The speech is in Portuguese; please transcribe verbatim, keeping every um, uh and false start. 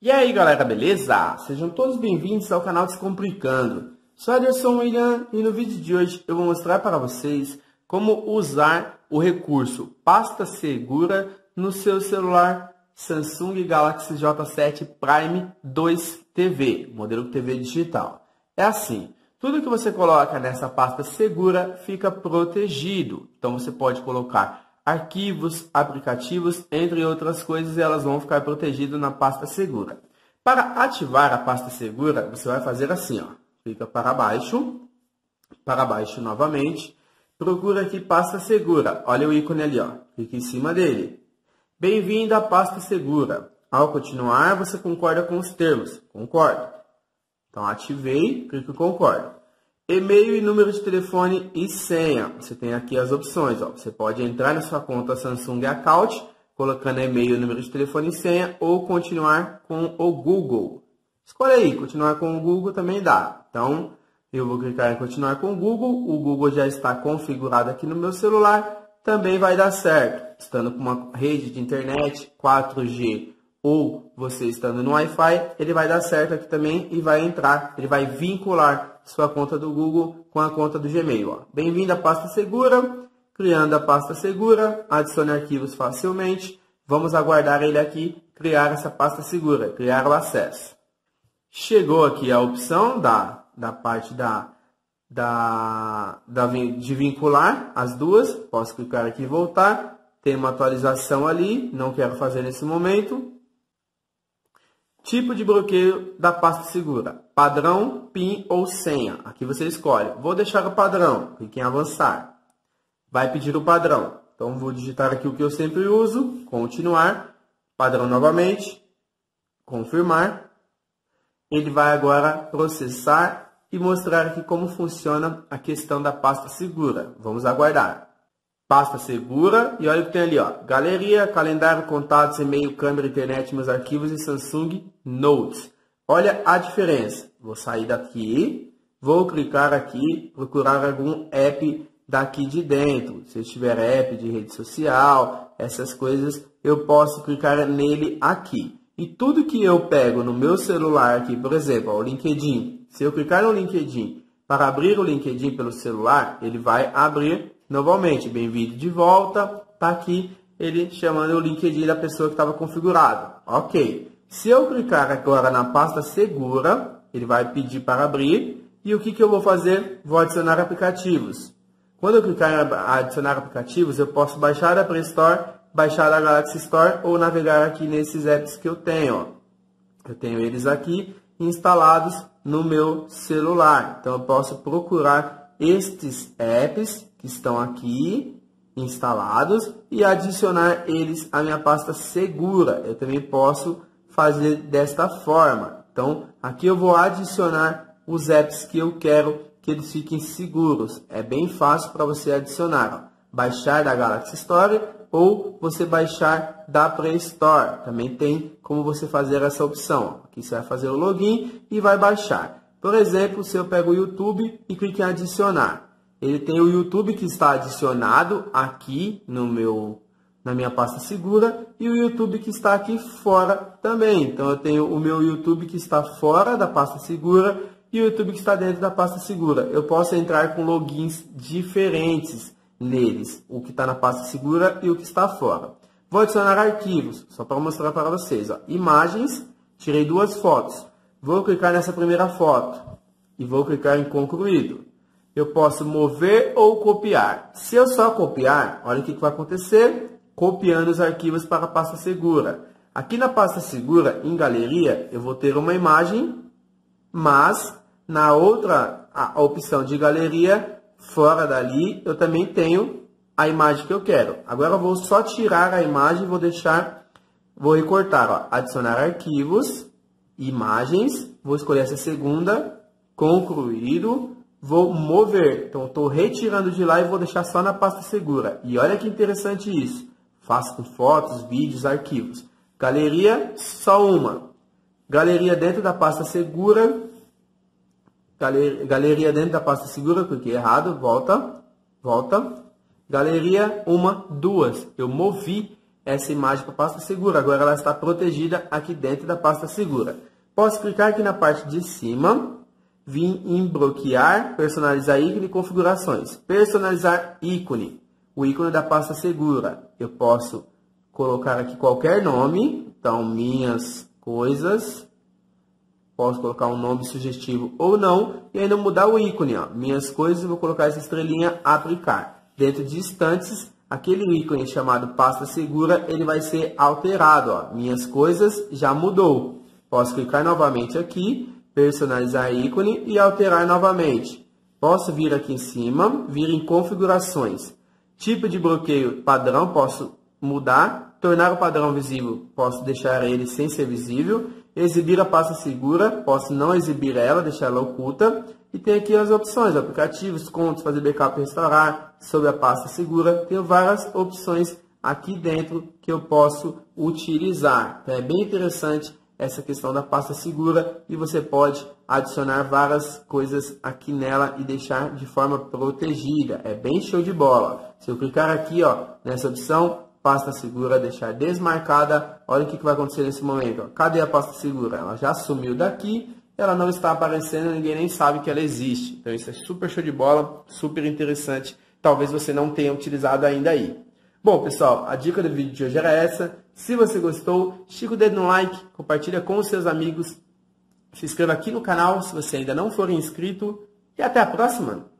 E aí galera, beleza? Sejam todos bem-vindos ao canal Descomplicando. Sou Ederson William e no vídeo de hoje eu vou mostrar para vocês como usar o recurso Pasta Segura no seu celular Samsung Galaxy J sete Prime dois T V, modelo T V digital. É assim, tudo que você coloca nessa pasta segura fica protegido. Então você pode colocar arquivos, aplicativos, entre outras coisas, e elas vão ficar protegidas na pasta segura. Para ativar a pasta segura, você vai fazer assim, ó. Clica para baixo, para baixo novamente, procura aqui pasta segura. Olha o ícone ali, ó. Clica em cima dele. Bem-vindo à pasta segura. Ao continuar, você concorda com os termos. Concordo. Então, ativei, clica em concordo. E-mail e número de telefone e senha. Você tem aqui as opções. Ó. Você pode entrar na sua conta Samsung Account, colocando e-mail, número de telefone e senha, ou continuar com o Google. Escolhe aí, continuar com o Google também dá. Então, eu vou clicar em continuar com o Google. O Google já está configurado aqui no meu celular. Também vai dar certo. Estando com uma rede de internet quatro G ou você estando no Wi-Fi, ele vai dar certo aqui também e vai entrar. Ele vai vincular sua conta do Google com a conta do Gmail. Bem-vindo à pasta segura. Criando a pasta segura, adicione arquivos facilmente. Vamos aguardar ele aqui criar essa pasta segura, criar o acesso. Chegou aqui a opção da, da parte da, da, da, de vincular as duas. Posso clicar aqui e voltar. Tem uma atualização ali, não quero fazer nesse momento. Tipo de bloqueio da pasta segura. Padrão, PIN ou senha. Aqui você escolhe. Vou deixar o padrão. Clique em avançar. Vai pedir o padrão. Então, vou digitar aqui o que eu sempre uso. Continuar. Padrão novamente. Confirmar. Ele vai agora processar e mostrar aqui como funciona a questão da pasta segura. Vamos aguardar. Pasta segura. E olha o que tem ali, ó. Galeria, calendário, contatos, e-mail, câmera, internet, meus arquivos e Samsung Notes. Olha a diferença. Vou sair daqui. Vou clicar aqui. Procurar algum app daqui de dentro. Se eu tiver app de rede social, essas coisas, eu posso clicar nele aqui. E tudo que eu pego no meu celular aqui, por exemplo, ó, o LinkedIn. Se eu clicar no LinkedIn para abrir o LinkedIn pelo celular, ele vai abrir novamente. Bem-vindo de volta. Está aqui ele chamando o LinkedIn da pessoa que estava configurado. Ok. Se eu clicar agora na pasta segura, ele vai pedir para abrir. E o que, que eu vou fazer? Vou adicionar aplicativos. Quando eu clicar em adicionar aplicativos, eu posso baixar da Play Store, baixar da Galaxy Store ou navegar aqui nesses apps que eu tenho. Ó. Eu tenho eles aqui instalados no meu celular. Então, eu posso procurar estes apps que estão aqui instalados e adicionar eles à minha pasta segura. Eu também posso fazer desta forma. Então, aqui eu vou adicionar os apps que eu quero que eles fiquem seguros. É bem fácil para você adicionar. Ó. Baixar da Galaxy Store ou você baixar da Play Store. Também tem como você fazer essa opção. Aqui você vai fazer o login e vai baixar. Por exemplo, se eu pego o YouTube e clico em adicionar. Ele tem o YouTube que está adicionado aqui no meu, na minha pasta segura e o YouTube que está aqui fora também. Então, eu tenho o meu YouTube que está fora da pasta segura e o YouTube que está dentro da pasta segura. Eu posso entrar com logins diferentes neles, o que está na pasta segura e o que está fora. Vou adicionar arquivos, só para mostrar para vocês. Ó. Imagens, tirei duas fotos. Vou clicar nessa primeira foto e vou clicar em concluído. Eu posso mover ou copiar. Se eu só copiar, olha o que vai acontecer. Copiando os arquivos para a pasta segura. Aqui na pasta segura, em galeria, eu vou ter uma imagem, mas na outra a opção de galeria, fora dali, eu também tenho a imagem que eu quero. Agora eu vou só tirar a imagem e vou deixar, vou recortar, ó, adicionar arquivos, imagens, vou escolher essa segunda, concluído. Vou mover, então estou retirando de lá e vou deixar só na pasta segura. E olha que interessante isso. Faço com fotos, vídeos, arquivos. Galeria, só uma. Galeria dentro da pasta segura. Galeria dentro da pasta segura, cliquei errado, volta, volta. Galeria, uma, duas. Eu movi essa imagem para a pasta segura. Agora ela está protegida aqui dentro da pasta segura. Posso clicar aqui na parte de cima, vir em bloquear, personalizar ícone e configurações. Personalizar ícone, o ícone da pasta segura. Eu posso colocar aqui qualquer nome, então minhas coisas. Posso colocar um nome sugestivo ou não, e ainda mudar o ícone, ó. Minhas coisas, eu vou colocar essa estrelinha aplicar. Dentro de instantes, aquele ícone chamado pasta segura, ele vai ser alterado, ó. Minhas coisas já mudou. Posso clicar novamente aqui, personalizar ícone e alterar novamente. Posso vir aqui em cima, vir em configurações. Tipo de bloqueio padrão, posso mudar. Tornar o padrão visível, posso deixar ele sem ser visível. Exibir a pasta segura, posso não exibir ela, deixar ela oculta. E tem aqui as opções, aplicativos, contas, fazer backup e restaurar, sobre a pasta segura. Tenho várias opções aqui dentro que eu posso utilizar. Então, é bem interessante essa questão da pasta segura e você pode adicionar várias coisas aqui nela e deixar de forma protegida. É bem show de bola. Se eu clicar aqui, ó, nessa opção, pasta segura, deixar desmarcada, olha o que vai acontecer nesse momento. Ó. Cadê a pasta segura? Ela já sumiu daqui, ela não está aparecendo, ninguém nem sabe que ela existe. Então isso é super show de bola, super interessante. Talvez você não tenha utilizado ainda aí. Bom, pessoal, a dica do vídeo de hoje era essa. Se você gostou, estica o dedo no like, compartilha com os seus amigos, se inscreva aqui no canal se você ainda não for inscrito e até a próxima!